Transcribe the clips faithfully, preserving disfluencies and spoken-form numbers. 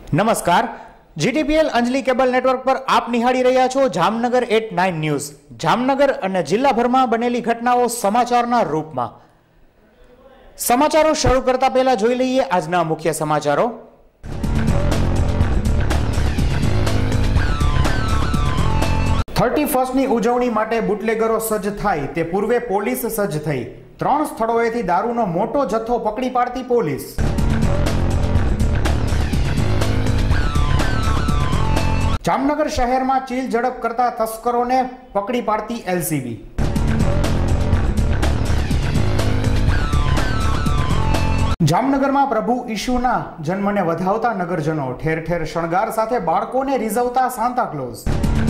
नमस्कार, GTPL Anjali cable network पर आप निहाળી રહ્યા છો Jamnagar at nine news. Jamnagar અને જિલ્લાભરમાં બનેલી ઘટનાઓ સમાચારના રૂપમાં। સમાચારો શરૂ કરતા પહેલા જોઈ લઈએ આજના મુખ્ય સમાચારો। થર્ટી ફર્સ્ટની ઉજવણી માટે બુટલેગરો સજ્જ થાય તે પૂર્વે પોલીસ સજ્જ થઈ। ત્રણ સ્થળોએથી દારૂનો મોટો જથ્થો પકડી પાડતી પોલીસ। जामनगर शहर में चील झड़प करता तस्करों ने पकड़ी पाड़ती एलसीबी। जामनगर में प्रभु ईशुना जन्म ने वधावता नगरजनों ठेर ठेर शणगार साथे बाळकों ने रिझवता सांता क्लॉज।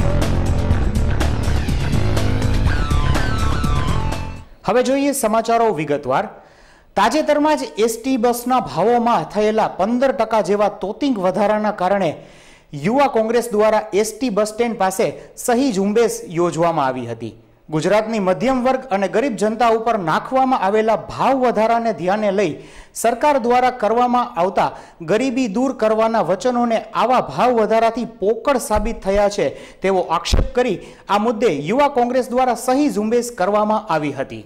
हवे जोईए समाचारों विगतवार। ताजेतरमां ज एसटी बसना भावोमां थयेला पंदर टका जेवा तोतिंग वधाराना कारणे युवा कांग्रेस द्वारा एसटी बस स्टेन्ड पासे सही झुंबेश योजवामां आवी हती। गुजरातनी मध्यम वर्ग अने गरीब जनता उपर नाखवामां आवेला भाव वधाराने ध्याने लई सरकार द्वारा करवामां आवता गरीबी दूर करवाना वचनोने आवा भाव वधाराथी पोकळ साबित थया छे तेवो आक्षेप करी आ मुद्दे युवा कांग्रेस द्वारा सही झुंबेश करवामां आवी हती।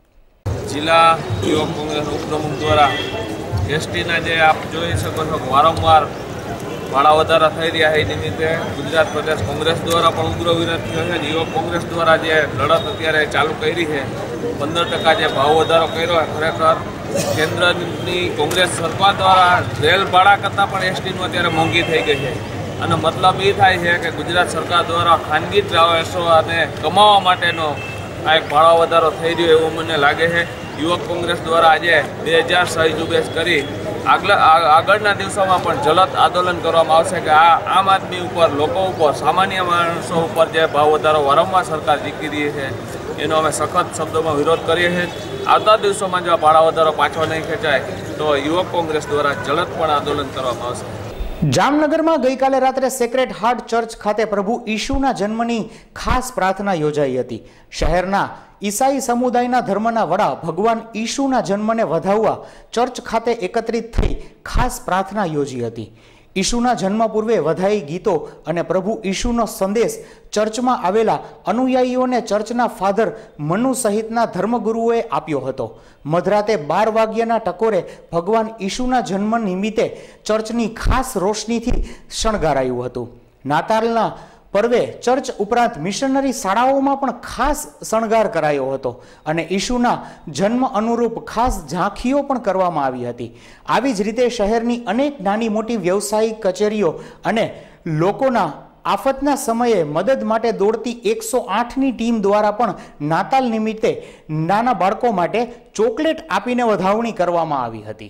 जिला युवा कांग्रेस उपप्रमुख द्वारा एसटी ना जे आप जोई शको छो वारंवार भाड़ा वधारा थई रह्या है निमित्ते गुजरात प्रदेश कांग्रेस द्वारा पण उग्र विरोध थयो छे। युवा कांग्रेस द्वारा जे लड़त अत्यारे चालू करी है पंदर टका जे भाव वधारो कर्यो खरेखर केन्द्रनी कांग्रेस सरकार द्वारा रेल भाड़ा करता पण एसटी नु अत्यारे मोंघी थई गई है अने मतलब ए थाय छे के गुजरात सरकार द्वारा खानगी ट्रावेल्सो अने कमावा माटेनो आ एक भाड़ा वधारो थई रह्यो एवुं मने लागे है। युवक कांग्रेस द्वारा आज बे हज़ार सही झुंबेश करी આગળ આગળના દિવસોમાં પણ જલદ આંદોલન કરવામાં આવશે કે આ આમ આદમી ઉપર લોકો ઉપર સામાન્ય માણસો ઉપર જે ભાવ વધારો વારંવાર સરકાર ઝીકી રહી છે એનો અમે સખત શબ્દોમાં વિરોધ કરીએ છીએ। આવતા દિવસોમાં જો ભાડા વધારો પાછો નહીં ખેંચાય તો યુવક કોંગ્રેસ દ્વારા જલદપણે આંદોલન કરવામાં આવશે। જામનગરમાં ગઈકાલે રાત્રે સેક્રેડ હાર્ટ ચર્ચ ખાતે પ્રભુ ઈશુના જન્મની ખાસ પ્રાર્થના યોજાઈ હતી। શહેરના ईसाई समुदायना धर्मना वड़ा भगवान ईशुना जन्मने वधाववा चर्च खाते एकत्रित थई खास प्रार्थना योजी हती। ईशुना जन्म पूर्वे वधाई गीतो अने प्रभु ईशुनो संदेश चर्चमां आवेला अनुयायीओने चर्चना फाधर मनु सहितना धर्मगुरुओए आप्यो हतो। मधराते बार वाग्याना टकोरे भगवान ईशुना जन्म निमित्ते चर्चनी खास रोशनीथी शणगारायुं हतुं। नातालना पर्वे चर्च उपरांत मिशनरी शाळाओमां पण खास शणगार करायो हतो अने ईशुना जन्म अनुरूप खास झांखीओ पण करवामां आवी हती। आवी ज रीते शहेरनी अनेक नानी मोटी व्यावसायिक कचेरीओ अने लोकोना आफतना समये मदद माटे दौड़ती एक सौ आठ नी टीम द्वारा पण नाताल निमित्ते नाना बाळको माटे चॉकलेट आपीने वधावणी करवामां आवी हती।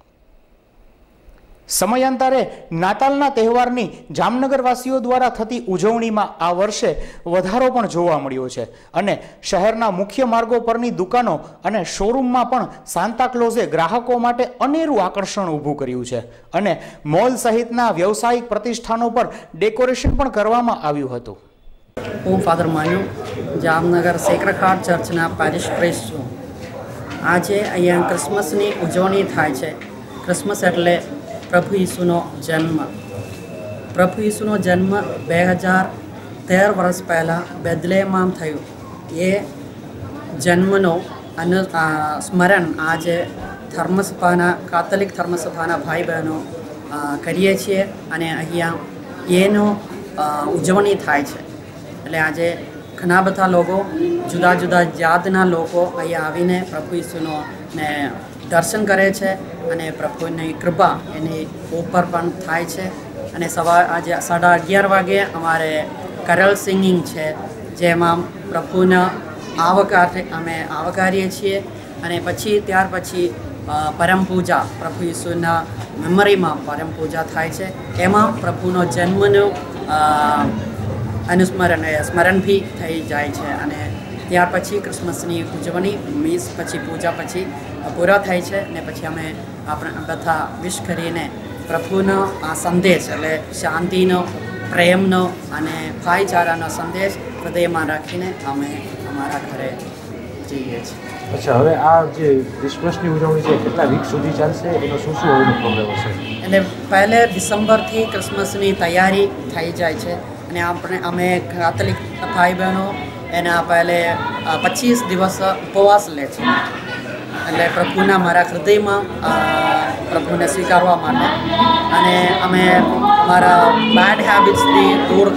समयांतरे नातालना तहेवारनी जामनगरवासीओ द्वारा थती उजवणीमां आ वर्षे वधारो पण जोवा मळ्यो छे अने शहेरना मुख्य मार्गो परनी दुकानो अने शोरूममां पण सांता क्लोजे ग्राहको माटे अनेरुं आकर्षण ऊभुं कर्युं छे अने मॉल सहितना व्यावसायिक प्रतिष्ठानो पर डेकोरेशन पण करवामां आव्युं हतुं। હું ફાધર માન્યુ જામનગર સેક્રેડ હાર્ટ ચર્ચના પેરિશ પ્રીસ્ટ છું। આજે અહીંયા ક્રિસમસની ઉજવણી થાય છે। ક્રિસમસ એટલે प्रभु ईशुनो जन्म। प्रभु ईशुनो जन्म बे हज़ार तेर वर्ष पहला बेथलेहम थयो। ये जन्मनो अनु स्मरण आज धर्मसभाना काथलिक धर्मसभाना भाई बहनों करीए छीए अने अहींया एनो उजवणी थाय छे। एटले आजे घणा बधा लोको जुदा जुदा जातना लोको अहींया आवीने प्रभु ईशुनो ने दर्शन करे छे अने प्रभुनी कृपा एनी ऊपर पण थाय छे। अने सवार आज साढ़ा अगियार वागे अमारे करल सिंगिंग छे जेमां प्रभुना आवकार अमे आवकारीए छीए अने पछी त्यार पछी परम पूजा प्रभु यीशुना मेमरीमां परम पूजा थाय छे। एमां प्रभुनो जन्मनो अनुस्मरण स्मरण भी थई जाय छे अने त्यार पछी क्रिसमसनी उजवणी मीस पछी पूजा पछी पूरा थाय छे ने पछी अमे आपणे बधा विश करीने प्रभुनो आ संदेश एटले शांतिनो प्रेमनो अने भाईचारानो संदेश हृदयमां राखीने अमे अमारा घरे जीवीए छीए। અચ્છા, હવે આ જે ક્રિસમસની ઉજવણી છે કેટલા વીક સુધી ચાલશે, એનો શું શું હવેનો પ્રોગ્રામ હશે? એટલે પહેલે ડિસેમ્બરથી ક્રિસમસની તૈયારી થઈ જાય છે અને આપણે અમે કાથલિક ભાઈ બહેનો એના પહેલે પચીસ દિવસ ઉપવાસ લે છે, એટલે પ્રભુના મારા હૃદયમાં પ્રભુને સ્વીકારવા માટે, અને અમે મારા બેડ હેબિટ્સથી દૂર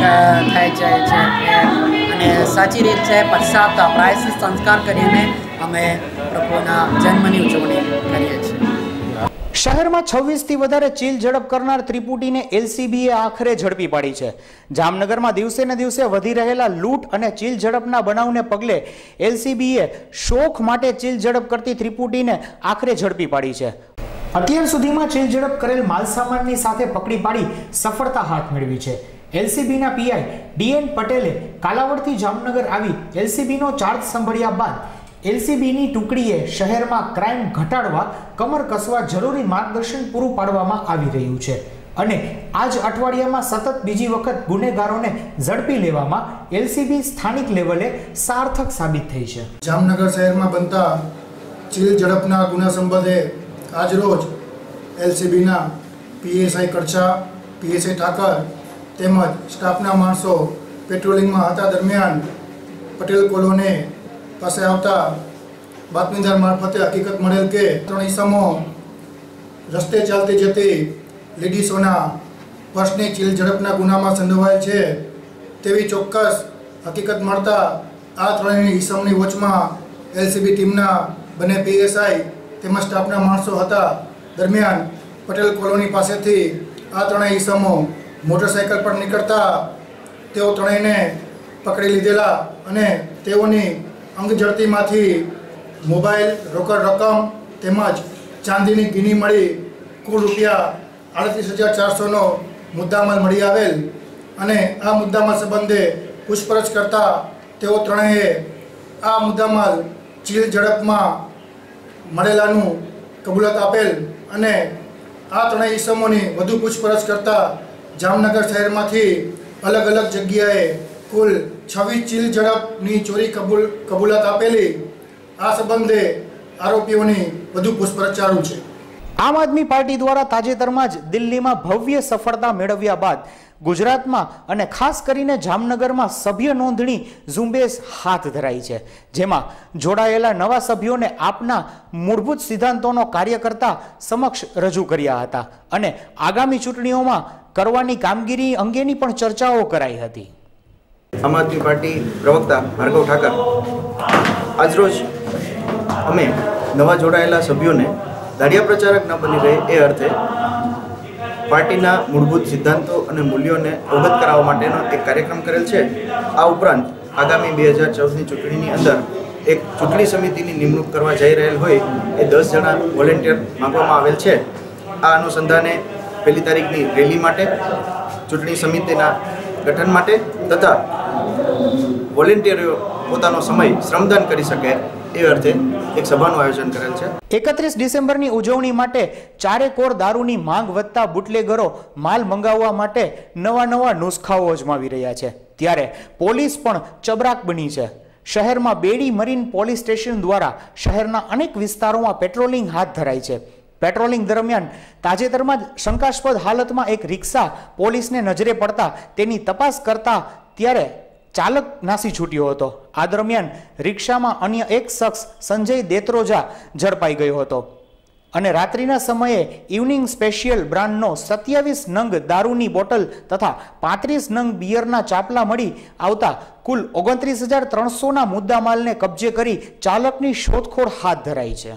થઈ જાય છે અને સાચી રીતે પશ્ચાતાપ પ્રાયશ્ચિત સંસ્કાર કરીને અમે પ્રભુના જન્મની ઉજવણી કરીએ છીએ. શહેરમાં છવ્વીસ થી વધારે ચીલ ઝડપ કરનાર ત્રિપુટીને એલસીબીએ આખરે ઝડપી પાડી છે. જામનગરમાં દિવસે ને દિવસે વધી રહેલા લૂંટ અને ચીલ ઝડપના બનાવને પગલે એલસીબીએ શોખ માટે ચીલ ઝડપ કરતી ત્રિપુટીને આખરે ઝડપી પાડી છે. અત્યાર સુધીમાં ચીલ ઝડપ કરેલ માલસામાનની સાથે પકડી પાડી સફળતા હાથ મેળવી છે. એલસીબીના પીઆઈ ડીએન પટેલે કાલાવડથી જામનગર આવી એલસીબીનો ચાર્જ સંભાળ્યા બાદ એલસીબીની ટુકડીએ શહેરમાં ક્રાઇમ ઘટાડવા કમર કસવા જરૂરી માર્ગદર્શન પૂરું પાડવામાં આવી રહ્યું છે અને આજ અઠવાડિયામાં સતત બીજી વખત ગુનેગારોને ઝડપી લેવામાં એલસીબી સ્થાનિક લેવલે સાર્થક સાબિત થઈ છે. જામનગર શહેરમાં બનતા ચીલ ઝડપના ગુના સંબંધે આજરોજ એલસીબીના પીએસઆઈ કરછા, પીએસઆઈ ઠાકર તેમજ સ્ટાફના માણસો પેટ્રોલિંગમાં હતા દરમિયાન પટેલ કોલોની પાસે આવતા બાતમીદાર મારફતે હકીકત મળેલ કે ત્રણ ઈસમો રસ્તે ચાલતી જતી લેડીસોના પર્સની ચીલ ઝડપના ગુનામાં સંડોવાયેલ છે તેવી ચોક્કસ હકીકત મળતા આ ત્રણેય ઈસમની વચમાં એલસીબી ટીમના બંને પીએસઆઈ તેમજ સ્ટાફના માણસો હતા દરમિયાન પટેલ કોલોની પાસેથી આ ત્રણેય ઈસમો મોટરસાઇકલ પર નીકળતા તેઓ ત્રણેયને પકડી લીધેલા અને તેઓની અંગ ઝડતીમાંથી મોબાઈલ, રોકડ રકમ તેમજ ચાંદીની ગીની મળી કુલ રૂપિયા આડત્રીસ હજાર ચારસોનો મુદ્દામાલ મળી આવેલ અને આ મુદ્દામાલ સંબંધે પૂછપરછ કરતા તેઓ ત્રણેયે આ મુદ્દામાલ ચીલ ઝડપમાં મળેલાનું કબૂલાત આપેલ અને આ ત્રણેય ઈસમોની વધુ પૂછપરછ કરતા જામનગર શહેરમાંથી અલગ અલગ જગ્યાએ કુલ છવ્વીસ ચીલ ઝડપની ચોરી કબૂલ કબૂલાત આપેલી. આ સંબંધે આરોપીઓની વધુ પૂછપરછ ચાલુ છે. આમ આદમી પાર્ટી દ્વારા તાજેતરમાં જ દિલ્હીમાં ભવ્ય સફળતા મેળવ્યા બાદ ગુજરાતમાં અને ખાસ કરીને જામનગરમાં સભ્ય નોંધણી ઝુંબેશ હાથ ધરાઈ છે, જેમાં જોડાયેલા નવા સભ્યોને આપના મૂળભૂત સિદ્ધાંતોનો કાર્યકર્તા સમક્ષ રજૂ કર્યા હતા અને આગામી ચૂંટણીઓમાં કરવાની કામગીરી અંગેની પણ ચર્ચાઓ કરાઈ હતી. આમ આદમી પાર્ટી પ્રવક્તા ભાર્ગવ ઠાકર આજરોજ અમે નવા જોડાયેલા સભ્યોને દાડિયા પ્રચારક ન બની રહે એ અર્થે પાર્ટીના મૂળભૂત સિદ્ધાંતો અને મૂલ્યોને અવગત કરાવવા માટેનો એક કાર્યક્રમ કરેલ છે. આ ઉપરાંત આગામી બે હજાર ચૌદની ચૂંટણીની અંદર એક ચૂંટણી સમિતિની નિમણૂક કરવા જઈ રહેલ હોય એ દસ જણા વોલેન્ટિયર માંગવામાં આવેલ છે. આ અનુસંધાને પહેલી તારીખની રેલી માટે, ચૂંટણી સમિતિના ગઠન માટે તથા વોલેન્ટિયરો પોતાનો સમય શ્રમદાન કરી શકે એ અર્થે એક સભાનું આયોજન કરેલ છે. એકત્રીસ ડિસેમ્બરની ઉજવણી માટે ચારે કોર દારૂની માંગ વધતા બુટલેગરો માલ મંગાવવા માટે નવા નવા નુસ્ખાઓ અજમાવી રહ્યા છે, ત્યારે પોલીસ પણ ચબરાક બની છે. શહેરમાં બેડી મરીન પોલીસ સ્ટેશન દ્વારા શહેરના અનેક વિસ્તારોમાં પેટ્રોલિંગ હાથ ધરાઈ છે. પેટ્રોલિંગ દરમિયાન તાજેતરમાં જ શંકાસ્પદ હાલતમાં એક રિક્ષા પોલીસને નજરે પડતા તેની તપાસ કરતા ત્યારે ચાલક નાસી છૂટ્યો હતો. આ દરમિયાન રિક્ષામાં અન્ય એક શખ્સ સંજય દેત્રોજા ઝડપાઈ ગયો હતો અને રાત્રિના સમયે ઇવનિંગ સ્પેશિયલ બ્રાન્ડનો સત્યાવીસ નંગ દારૂની બોટલ તથા પાંત્રીસ નંગ બિયરના ચાપલા મળી આવતા કુલ ઓગણત્રીસ હજાર ત્રણસોના મુદ્દામાલને કબજે કરી ચાલકની શોધખોળ હાથ ધરાઈ છે.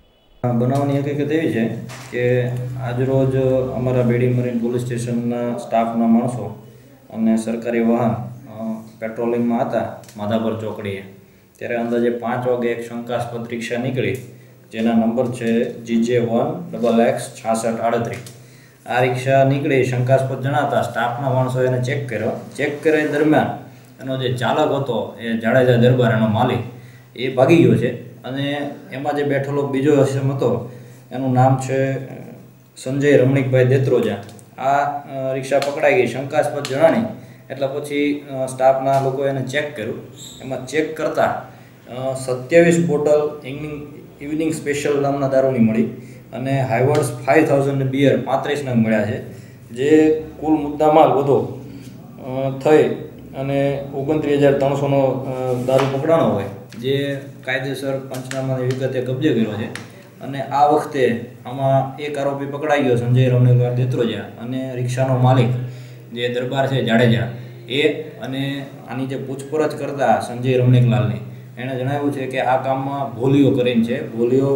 બનાવની હકીકત એવી છે કે આજરોજ અમારા બેડી મરીન પોલીસ સ્ટેશનના સ્ટાફના માણસો અને સરકારી વાહન પેટ્રોલિંગમાં હતા માધાપર ચોકડીએ, ત્યારે અંદાજે પાંચ વાગે એક શંકાસ્પદ રિક્ષા નીકળી જેના નંબર છે જીજે વન ડબલ એક્સ છાસઠ આડત્રીસ. આ રિક્ષા નીકળી શંકાસ્પદ જણાતા સ્ટાફના માણસો એને ચેક કર્યો. ચેક કર્યા દરમિયાન એનો જે ચાલક હતો એ જાડેજા દરબાર એનો માલિક એ ભાગી ગયો છે અને એમાં જે બેઠેલો બીજો હસમ હતો એનું નામ છે સંજય રમણીકભાઈ દેત્રોજા. આ રિક્ષા પકડાઈ ગઈ શંકાસ્પદ જણાણી એટલે પછી સ્ટાફના લોકો એને ચેક કર્યું. એમાં ચેક કરતાં સત્યાવીસ બોટલ ઇવનિંગ ઇવનિંગ સ્પેશિયલ નામના દારૂની મળી અને હાઈવર્સ ફાઇવ થાઉઝન્ડ બિયર પાંત્રીસ નંગ મળ્યા છે, જે કુલ મુદ્દામાલ બધો થઈ અને ઓગણત્રીસ હજાર ત્રણસોનો દારૂ પકડાનો હોય, જે કાયદેસર પંચનામાની વિગતે કબજે કર્યો છે. અને આ વખતે આમાં એક આરોપી પકડાઈ ગયો, સંજય રમણેકલાલ દેત્રોજા, અને રિક્ષાનો માલિક જે દરબાર છે જાડેજા એ, અને આની જે પૂછપરછ કરતા સંજય રમણેકલાલની એણે જણાવ્યું છે કે આ કામમાં ભોલિયો કરીને છે. ભોલિયો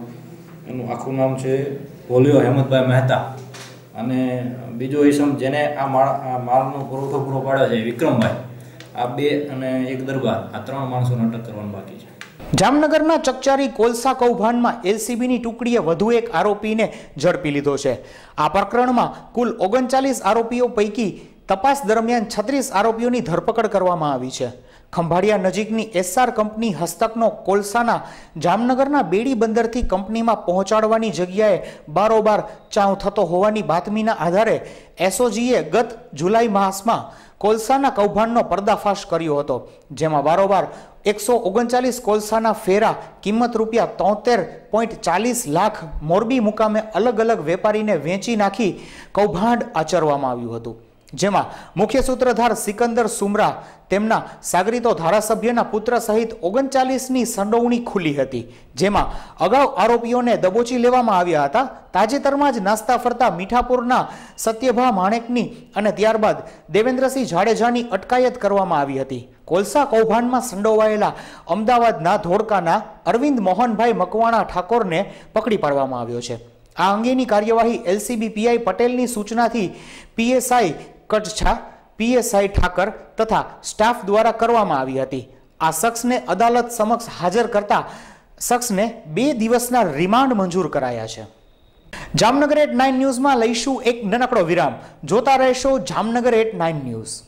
એનું આખું નામ છે ભોલિયો હેમંતભાઈ મહેતા, અને બીજો ઈસમ જેને આ માળ આ માલનો પુરવઠો પૂરો પાડ્યો છે વિક્રમભાઈ. આ બે અને એક દરબાર, આ ત્રણ માણસોને અટક કરવાનું બાકી છે. જામનગરના ચકચારી કોલસા કૌભાંડમાં એલસીબીની ટુકડીએ વધુ એક આરોપીને ઝડપી લીધો છે. આ પ્રકરણમાં કુલ ઓગણચાલીસ આરોપીઓ પૈકી તપાસ દરમિયાન છત્રીસ આરોપીઓની ધરપકડ કરવામાં આવી છે. ખંભાળિયા નજીકની એસઆર કંપની હસ્તકનો કોલસાના જામનગરના બેડી બંદરથી કંપનીમાં પહોંચાડવાની જગ્યાએ બારોબાર ચાઉ થતો હોવાની બાતમીના આધારે એસઓજીએ ગત જુલાઈ માસમાં કોલસાના કૌભાંડનો પર્દાફાશ કર્યો હતો, જેમાં બારોબાર એકસો ઓગણચાલીસ કોલસાના ફેરા કિંમત રૂપિયા તોતેર પોઈન્ટ ચાલીસ લાખ મોરબી મુકામે અલગ અલગ વેપારીને વેચી નાખી કૌભાંડ આચરવામાં આવ્યું હતું, જેમાં મુખ્ય સૂત્રધાર સિકંદર સુમરા તેમના સાગરીતો ધારાસભ્યના પુત્ર સહિત ઓગણચાલીસની સંડોવણી ખુલી હતી, જેમાં અગાઉ આરોપીઓને દબોચી લેવામાં આવ્યા હતા. તાજેતરમાં જ નાસ્તા ફરતા મીઠાપુરના સત્યભા માણેકની અને ત્યારબાદ દેવેન્દ્રસિંહ જાડેજાની અટકાયત કરવામાં આવી હતી. કોલસા કૌભાંડમાં સંડોવાયેલા અમદાવાદના ધોળકાના અરવિંદ મોહનભાઈ મકવાણા ઠાકોરને પકડી પાડવામાં આવ્યો છે. આ અંગેની કાર્યવાહી એલસીબી પીઆઈ પટેલની સૂચનાથી પીએસઆઈ કટછા, પીએસઆઈ ઠાકર તથા સ્ટાફ દ્વારા કરવામાં આવી હતી. આ શખ્સને અદાલત સમક્ષ હાજર કરતા શખ્સને બે દિવસના રિમાન્ડ મંજૂર કરાયા છે. જામનગર એટ નાઇન ન્યૂઝમાં લઈશું એક નાનકડો વિરામ. જોતા રહેશો જામનગર એટ નાઇન ન્યૂઝ.